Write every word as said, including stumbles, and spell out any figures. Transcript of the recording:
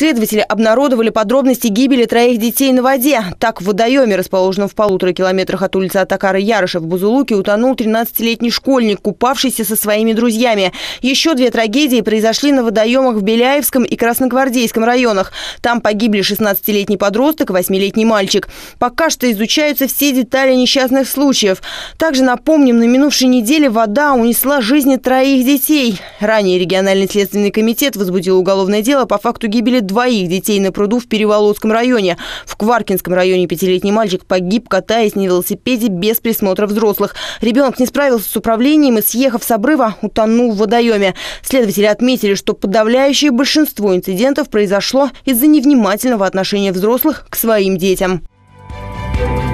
Следователи обнародовали подробности гибели троих детей на воде. Так, в водоеме, расположенном в полутора километрах от улицы Атакара Ярыша в Бузулуке, утонул тринадцатилетний школьник, купавшийся со своими друзьями. Еще две трагедии произошли на водоемах в Беляевском и Красногвардейском районах. Там погибли шестнадцатилетний подросток и восьмилетний мальчик. Пока что изучаются все детали несчастных случаев. Также напомним, на минувшей неделе вода унесла жизни троих детей. Ранее региональный следственный комитет возбудил уголовное дело по факту гибели двоих детей на пруду в Переволодском районе. В Кваркинском районе пятилетний мальчик погиб, катаясь на велосипеде без присмотра взрослых. Ребенок не справился с управлением и, съехав с обрыва, утонул в водоеме. Следователи отметили, что подавляющее большинство инцидентов произошло из-за невнимательного отношения взрослых к своим детям.